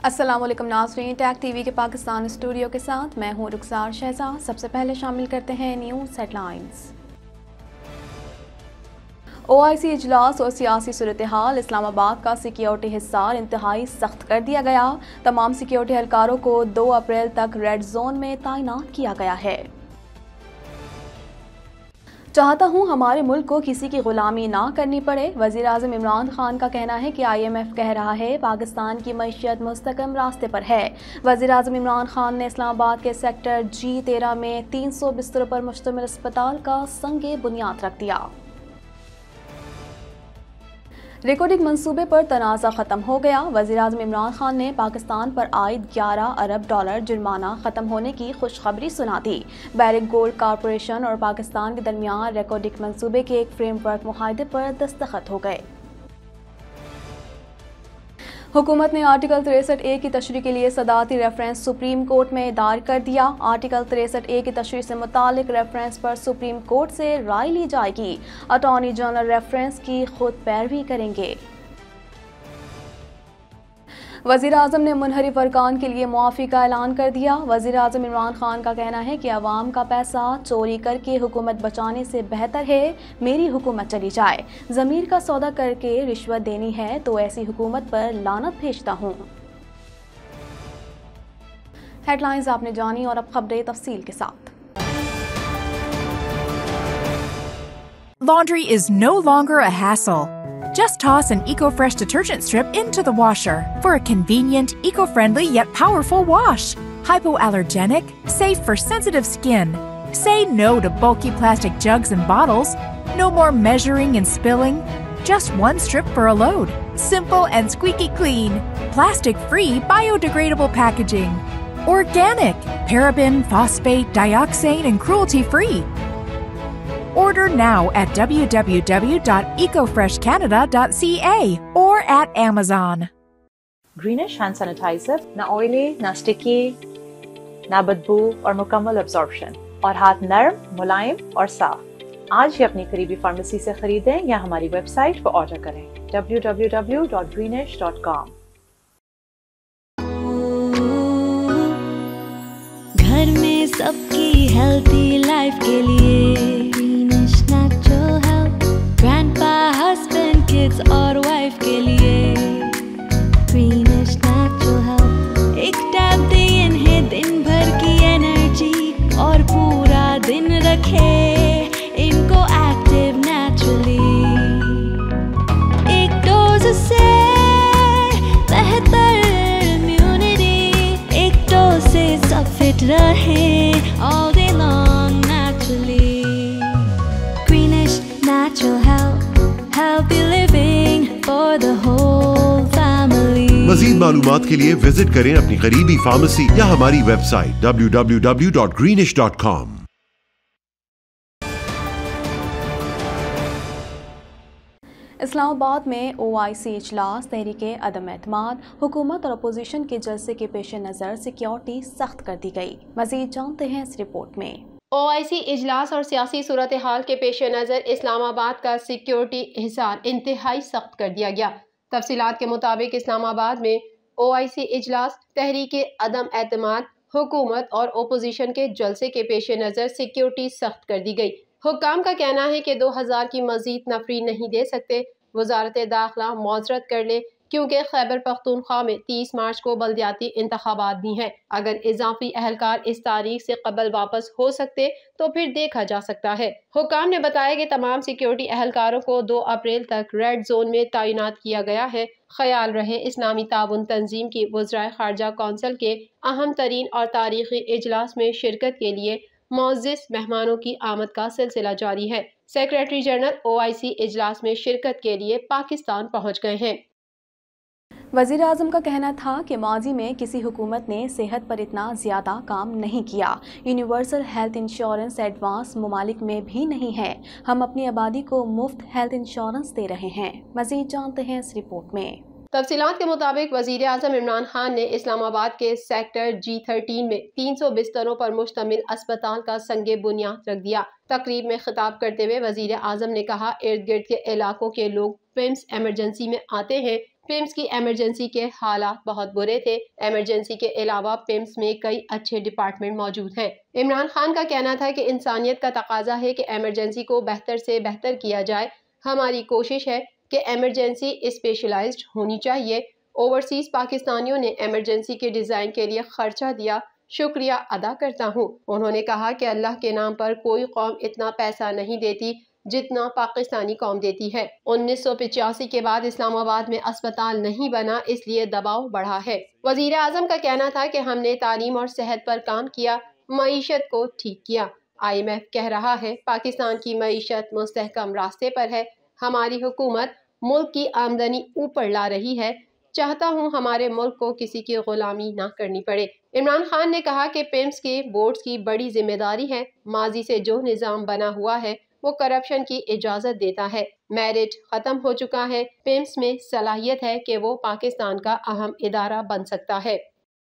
السلام علیکم ناظرین، ٹیک ٹی وی کے پاکستان اسٹوڈیو کے ساتھ میں ہوں رخسار شہزاد۔ سب سے پہلے شامل کرتے ہیں نیوز ہیڈ لائنز۔ OIC اجلاس اور سیاسی صورتحال، اسلام آباد کا سیکیورٹی حصار انتہائی سخت کر دیا گیا۔ تمام سیکیورٹی اہلکاروں کو 2 اپریل تک ریڈ زون میں تعینات کیا گیا ہے۔ چاہتا ہوں ہمارے ملک کو کسی کی غلامی نہ کرنی پڑے، وزیر اعظم عمران خان کا کہنا ہے کہ IMF کہہ رہا ہے پاکستان کی معیشت مستحکم راستے پر ہے۔ وزیر اعظم عمران خان نے اسلام آباد کے سیکٹر G13 میں 300 بستروں پر مشتمل اسپتال کا سنگ بنیاد رکھ دیا۔ ریکارڈنگ منصوبے پر تنازع ختم ہو گیا، وزیر اعظم عمران خان نے پاکستان پر عائد $11 ارب جرمانہ ختم ہونے کی خوشخبری سنا دی۔ بیرک گولڈ کارپوریشن اور پاکستان کے درمیان ریکارڈنگ منصوبے کے ایک فریم ورک معاہدے پر دستخط ہو گئے۔ حکومت نے آرٹیکل 63A کی تشریح کے لیے صدارتی ریفرنس سپریم کورٹ میں دائر کر دیا۔ آرٹیکل 63A کی تشریح سے متعلق ریفرنس پر سپریم کورٹ سے رائے لی جائے گی۔ اٹارنی جنرل ریفرنس کی خود پیروی کریں گے۔ وزیر اعظم نے منحرف ارکان کے لیے معافی کا اعلان کر دیا۔ وزیر اعظم عمران خان کا کہنا ہے کہ عوام کا پیسہ چوری کر کے حکومت بچانے سے بہتر ہے میری حکومت چلی جائے۔ ضمیر کا سودا کر کے رشوت دینی ہے تو ایسی حکومت پر لعنت بھیجتا ہوں۔ ہیڈ لائنز آپ نے جانی اور اب خبریں تفصیل کے ساتھ۔ Laundry is no longer a hassle. Just toss an EcoFresh detergent strip into the washer for a convenient, eco-friendly yet powerful wash. Hypoallergenic, safe for sensitive skin. Say no to bulky plastic jugs and bottles. No more measuring and spilling. Just one strip for a load. Simple and squeaky clean. Plastic-free, biodegradable packaging. Organic, paraben, phosphate, dioxane, and cruelty-free. Order now at www.ecofreshcanada.ca or at Amazon. Greenish hand sanitizer نہ oily نہ sticky نہ بدبو اور مکمل absorption اور ہاتھ نرم ملائم اور صاف۔ آج ہی اپنی قریبی فارمیسی سے خریدیں یا ہماری ویب سائٹ پر آرڈر کریں www.greenish.com۔ گھر میں سب کی ہیلتھی لائف کے لیے grandpa, husband, kids اور وائف کے لیے Greenish Natural Health ایک ٹیب دے انہیں دن بھر کی انرجی اور پورا دن رکھے ان کو ایکٹیو نیچرلی۔ ایک ڈوز سے بہتر امیونٹی، ایک ڈوز سے سب فٹ رہے all day long naturally۔ Natural health, healthy living for the whole family۔ مزید معلومات کے لیے وزٹ کریں اپنی قریبی فارمیسی یا ہماری ویب سائٹ www.greenish.com۔ اسلام آباد میں OIC اجلاس تحریک عدم اعتماد، حکومت اور اپوزیشن کے جلسے کے پیش نظر سیکیورٹی سخت کر دی گئی۔ مزید جانتے ہیں اس رپورٹ میں۔ OIC اجلاس اور سیاسی صورتحال کے پیش نظر اسلام آباد کا سیکیورٹی حصار انتہائی سخت کر دیا گیا۔ تفصیلات کے مطابق اسلام آباد میں OIC اجلاس تحریک عدم اعتماد، حکومت اور اپوزیشن کے جلسے کے پیش نظر سیکیورٹی سخت کر دی گئی۔ حکام کا کہنا ہے کہ 2000 کی مزید نفری نہیں دے سکتے۔ وزارت داخلہ معذرت کر لے کیونکہ خیبر پختونخوا میں 30 مارچ کو بلدیاتی انتخابات بھی ہیں۔ اگر اضافی اہلکار اس تاریخ سے قبل واپس ہو سکتے تو پھر دیکھا جا سکتا ہے۔ حکام نے بتایا کہ تمام سیکیورٹی اہلکاروں کو 2 اپریل تک ریڈ زون میں تعینات کیا گیا ہے۔ خیال رہے اسلامی تعاون تنظیم کی وزرائے خارجہ کونسل کے اہم ترین اور تاریخی اجلاس میں شرکت کے لیے معزز مہمانوں کی آمد کا سلسلہ جاری ہے۔ سیکریٹری جنرل OIC اجلاس میں شرکت کے لیے پاکستان پہنچ گئے ہیں۔ وزیر اعظم کا کہنا تھا کہ ماضی میں کسی حکومت نے صحت پر اتنا زیادہ کام نہیں کیا۔ یونیورسل ہیلتھ انشورنس ایڈوانس ممالک میں بھی نہیں ہے۔ ہم اپنی آبادی کو مفت ہیلتھ انشورنس دے رہے ہیں۔ مزید جانتے ہیں اس رپورٹ میں۔ تفصیلات کے مطابق وزیر اعظم عمران خان نے اسلام آباد کے سیکٹر G13 میں 300 بستروں پر مشتمل اسپتال کا سنگ بنیاد رکھ دیا۔ تقریب میں خطاب کرتے ہوئے وزیر اعظم نے کہا ارد گرد کے علاقوں کے لوگ پمس ایمرجنسی میں آتے ہیں پیمز کی ایمرجنسی کے حالات بہت برے تھے۔ ایمرجنسی کے علاوہ پیمز میں کئی اچھے ڈپارٹمنٹ موجود ہیں۔ عمران خان کا کہنا تھا کہ انسانیت کا تقاضا ہے کہ ایمرجنسی کو بہتر سے بہتر کیا جائے۔ ہماری کوشش ہے کہ ایمرجنسی اسپیشلائزڈ ہونی چاہیے۔ اوورسیز پاکستانیوں نے ایمرجنسی کے ڈیزائن کے لیے خرچہ دیا، شکریہ ادا کرتا ہوں۔ انہوں نے کہا کہ اللہ کے نام پر کوئی قوم اتنا پیسہ نہیں دیتی جتنا پاکستانی قوم دیتی ہے۔ 1985 کے بعد اسلام آباد میں اسپتال نہیں بنا، اس لیے دباؤ بڑھا ہے۔ وزیر اعظم کا کہنا تھا کہ ہم نے تعلیم اور صحت پر کام کیا، معیشت کو ٹھیک کیا۔ IMF کہہ رہا ہے پاکستان کی معیشت مستحکم راستے پر ہے۔ ہماری حکومت ملک کی آمدنی اوپر لا رہی ہے۔ چاہتا ہوں ہمارے ملک کو کسی کی غلامی نہ کرنی پڑے۔ عمران خان نے کہا کہ پیمز کے بورڈز کی بڑی ذمہ داری ہے۔ ماضی سے جو نظام بنا ہوا ہے وہ کرپشن کی اجازت دیتا ہے۔ میرٹ ختم ہو چکا ہے۔ پیمز میں صلاحیت ہے کہ وہ پاکستان کا اہم ادارہ بن سکتا ہے۔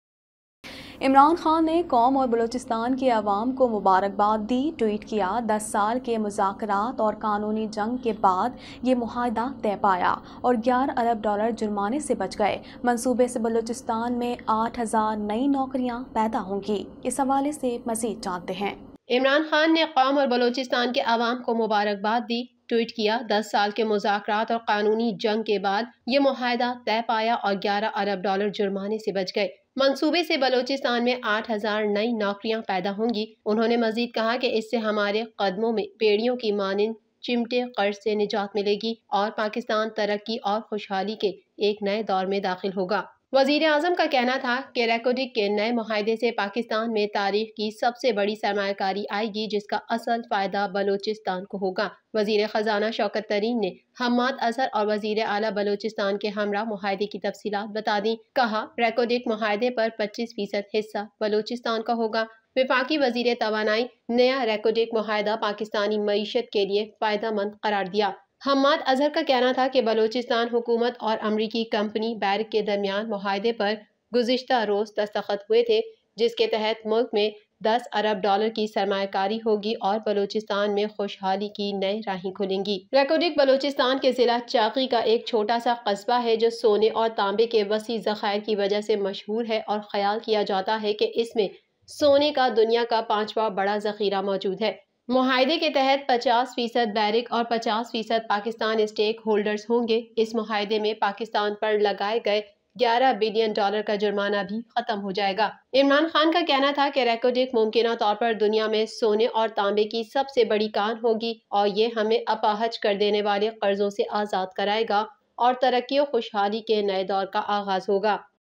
عمران خان نے قوم اور بلوچستان کے عوام کو مبارکباد دی۔ ٹویٹ کیا، 10 سال کے مذاکرات اور قانونی جنگ کے بعد یہ معاہدہ طے پایا اور $11 ارب جرمانے سے بچ گئے۔ منصوبے سے بلوچستان میں 8,000 نئی نوکریاں پیدا ہوں گی۔ اس حوالے سے مزید جانتے ہیں۔ عمران خان نے قوم اور بلوچستان کے عوام کو مبارکباد دی۔ ٹویٹ کیا، 10 سال کے مذاکرات اور قانونی جنگ کے بعد یہ معاہدہ طے پایا اور $11 ارب جرمانے سے بچ گئے۔ منصوبے سے بلوچستان میں 8,000 نئی نوکریاں پیدا ہوں گی۔ انہوں نے مزید کہا کہ اس سے ہمارے قدموں میں بیڑیوں کی مانند چمٹے قرض سے نجات ملے گی اور پاکستان ترقی اور خوشحالی کے ایک نئے دور میں داخل ہوگا۔ وزیر اعظم کا کہنا تھا کہ ریکوڈک کے نئے معاہدے سے پاکستان میں تاریخ کی سب سے بڑی سرمایہ کاری آئے گی، جس کا اصل فائدہ بلوچستان کو ہوگا۔ وزیر خزانہ شوکت ترین نے حماد اظہر اور وزیر اعلیٰ بلوچستان کے ہمراہ معاہدے کی تفصیلات بتا دیں۔ کہا، ریکوڈک معاہدے پر 25% حصہ بلوچستان کا ہوگا۔ وفاقی وزیر توانائی نیا ریکوڈک معاہدہ پاکستانی معیشت کے لیے فائدہ مند قرار دیا۔ حماد اظہر کا کہنا تھا کہ بلوچستان حکومت اور امریکی کمپنی بیرک کے درمیان معاہدے پر گزشتہ روز دستخط ہوئے تھے، جس کے تحت ملک میں $10 ارب کی سرمایہ کاری ہوگی اور بلوچستان میں خوشحالی کی نئی راہیں کھلیں گی۔ ریکوڈک بلوچستان کے ضلع چاقی کا ایک چھوٹا سا قصبہ ہے جو سونے اور تانبے کے وسیع ذخائر کی وجہ سے مشہور ہے اور خیال کیا جاتا ہے کہ اس میں سونے کا دنیا کا 5واں بڑا ذخیرہ موجود ہے۔ معاہدے کے تحت 50% بیرک اور 50% پاکستان اسٹیک ہولڈرز ہوں گے۔ اس معاہدے میں پاکستان پر لگائے گئے $11 بلین کا جرمانہ بھی ختم ہو جائے گا۔ عمران خان کا کہنا تھا کہ ریکوڈک ممکنہ طور پر دنیا میں سونے اور تانبے کی سب سے بڑی کان ہوگی اور یہ ہمیں اپاہج کر دینے والے قرضوں سے آزاد کرائے گا اور ترقی و خوشحالی کے نئے دور کا آغاز ہوگا۔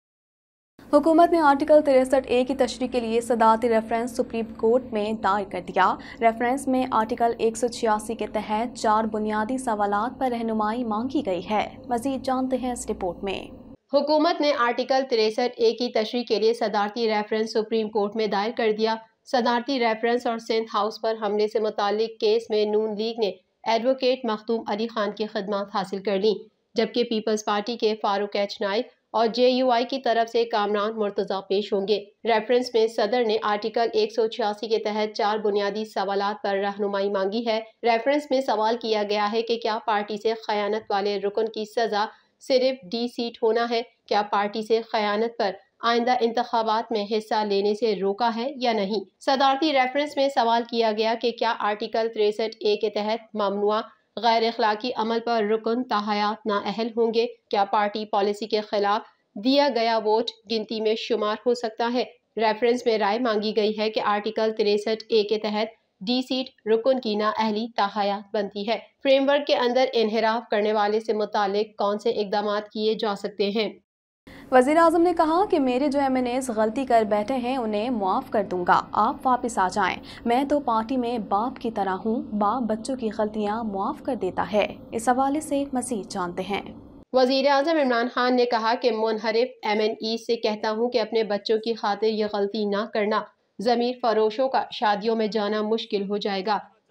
حکومت نے آرٹیکل 63A کی تشریح کے لیے صدارتی ریفرنس سپریم کورٹ میں دائر کر دیا۔ ریفرنس میں آرٹیکل 186 کے تحت 4 بنیادی سوالات پر رہنمائی مانگی گئی ہے۔ مزید جانتے ہیں اس رپورٹ میں۔ حکومت نے آرٹیکل 63A کی تشریح کے لیے صدارتی ریفرنس سپریم کورٹ میں دائر کر دیا۔ صدارتی ریفرنس اور سندھ ہاؤس پر حملے سے متعلق کیس میں نون لیگ نے ایڈوکیٹ مختوم علی خان کی خدمات حاصل کر لیں، جبکہ پیپلز پارٹی کے فاروق ایچ نائک اور JUI کی طرف سے کامران مرتضیٰ پیش ہوں گے۔ ریفرنس میں صدر نے آرٹیکل 186 کے تحت 4 بنیادی سوالات پر رہنمائی مانگی ہے۔ ریفرنس میں سوال کیا گیا ہے کہ کیا پارٹی سے خیانت والے رکن کی سزا صرف D سیٹ ہونا ہے؟ کیا پارٹی سے خیانت پر آئندہ انتخابات میں حصہ لینے سے روکا ہے یا نہیں؟ صدارتی ریفرنس میں سوال کیا گیا کہ کیا آرٹیکل 63A کے تحت ممنوع غیر اخلاقی عمل پر رکن تاحیات نااہل ہوں گے؟ کیا پارٹی پالیسی کے خلاف دیا گیا ووٹ گنتی میں شمار ہو سکتا ہے؟ ریفرنس میں رائے مانگی گئی ہے کہ آرٹیکل 63A کے تحت D سیٹ رکن کی نااہلی تاحیات بنتی ہے۔ فریم ورک کے اندر انحراف کرنے والے سے متعلق کون سے اقدامات کیے جا سکتے ہیں؟ وزیر اعظم نے کہا کہ میرے جو MNAs غلطی کر بیٹھے ہیں انہیں معاف کر دوں گا، آپ واپس آ جائیں۔ میں تو پارٹی میں باپ کی طرح ہوں، باپ بچوں کی غلطیاں معاف کر دیتا ہے۔ اس حوالے سے مزید جانتے ہیں۔ وزیر اعظم عمران خان نے کہا کہ منحرف MNE سے کہتا ہوں کہ اپنے بچوں کی خاطر یہ غلطی نہ کرنا۔ ضمیر فروشوں کا شادیوں میں جانا مشکل ہو جائے گا۔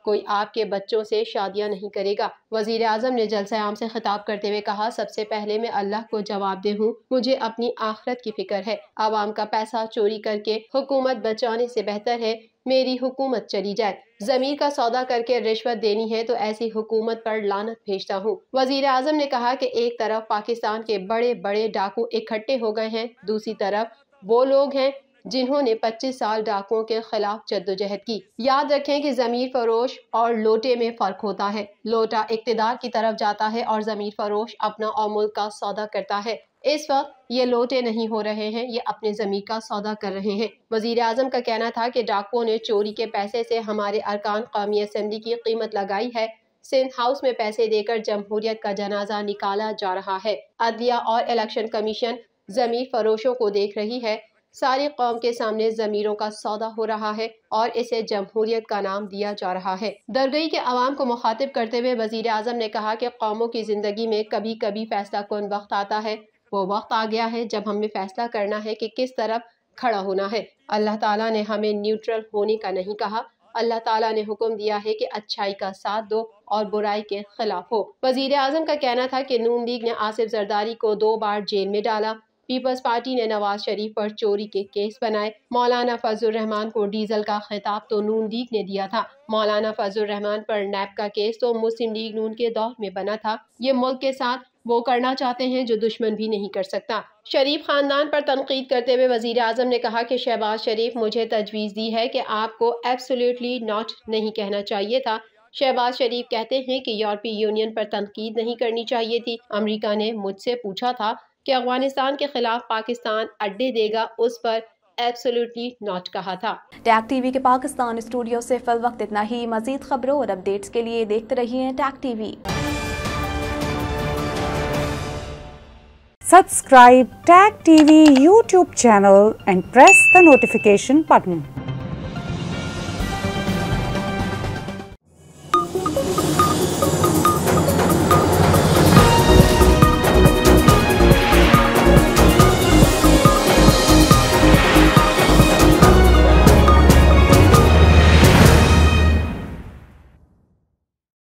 کوئی آپ کے بچوں سے شادیاں نہیں کرے گا۔ وزیر اعظم نے جلسہ عام سے خطاب کرتے ہوئے کہا، سب سے پہلے میں اللہ کو جواب دہ ہوں، مجھے اپنی آخرت کی فکر ہے۔ عوام کا پیسہ چوری کر کے حکومت بچانے سے بہتر ہے میری حکومت چلی جائے۔ ضمیر کا سودا کر کے رشوت دینی ہے تو ایسی حکومت پر لعنت بھیجتا ہوں۔ وزیر اعظم نے کہا کہ ایک طرف پاکستان کے بڑے بڑے ڈاکو اکٹھے ہو گئے ہیں، دوسری طرف وہ لوگ ہیں جنہوں نے 25 سال ڈاکوؤں کے خلاف جدوجہد کی۔ یاد رکھیں کہ ضمیر فروش اور لوٹے میں فرق ہوتا ہے۔ لوٹا اقتدار کی طرف جاتا ہے اور ضمیر فروش اپنا اور ملک کا سودا کرتا ہے۔ اس وقت یہ لوٹے نہیں ہو رہے ہیں، یہ اپنے ضمیر کا سودا کر رہے ہیں۔ وزیر اعظم کا کہنا تھا کہ ڈاکوؤں نے چوری کے پیسے سے ہمارے ارکان قومی اسمبلی کی قیمت لگائی ہے۔ سندھ ہاؤس میں پیسے دے کر جمہوریت کا جنازہ نکالا جا رہا ہے۔ عدلیہ اور الیکشن کمیشن ضمیر فروشوں کو دیکھ رہی ہے۔ ساری قوم کے سامنے ضمیروں کا سودا ہو رہا ہے اور اسے جمہوریت کا نام دیا جا رہا ہے۔ درگئی کے عوام کو مخاطب کرتے ہوئے وزیر اعظم نے کہا کہ قوموں کی زندگی میں کبھی کبھی فیصلہ کن وقت آتا ہے۔ وہ وقت آ گیا ہے جب ہمیں فیصلہ کرنا ہے کہ کس طرف کھڑا ہونا ہے۔ اللہ تعالیٰ نے ہمیں نیوٹرل ہونے کا نہیں کہا۔ اللہ تعالیٰ نے حکم دیا ہے کہ اچھائی کا ساتھ دو اور برائی کے خلاف ہو۔ وزیر اعظم کا کہنا تھا کہ نون لیگ نے آصف زرداری کو 2 بار جیل میں ڈالا۔ پیپلز پارٹی نے نواز شریف پر چوری کے کیس بنائے۔ مولانا فضل الرحمان کو ڈیزل کا خطاب تو نون لیگ نے دیا تھا۔ مولانا فضل الرحمان پر نیب کا کیس تو مسلم لیگ نون کے دور میں بنا تھا۔ یہ ملک کے ساتھ وہ کرنا چاہتے ہیں جو دشمن بھی نہیں کر سکتا۔ شریف خاندان پر تنقید کرتے ہوئے وزیر اعظم نے کہا کہ شہباز شریف مجھے تجویز دی ہے کہ آپ کو ایبسولیٹلی ناٹ نہیں کہنا چاہیے تھا۔ شہباز شریف کہتے ہیں کہ یورپی یونین پر تنقید نہیں کرنی چاہیے تھی۔ امریکہ نے مجھ سے پوچھا تھا کہ افغانستان کے خلاف پاکستان اڈے دے گا، اس پر ایبسولیٹلی ناٹ کہا تھا۔ ٹیگ ٹی وی کے پاکستان اسٹوڈیو سے فی الوقت اتنا ہی۔ مزید خبروں اور اپڈیٹس کے لیے دیکھتے رہیے ٹیگ ٹی وی۔ Subscribe Tag TV YouTube channel and press the notification button.